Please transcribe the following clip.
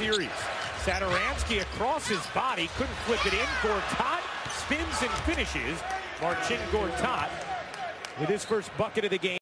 series. Satoransky across his body, couldn't flip it in. Gortat spins and finishes. Marcin Gortat with his first bucket of the game.